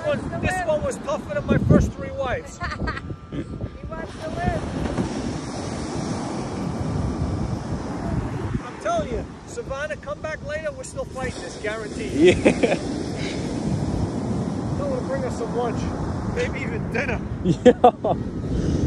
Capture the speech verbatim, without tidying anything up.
one, this live. one was tougher than my first three wives. He wants to live. I'm telling you, Savannah, come back later. We're still fighting this, guaranteed. Yeah. Tell her to bring us some lunch, maybe even dinner. Yeah.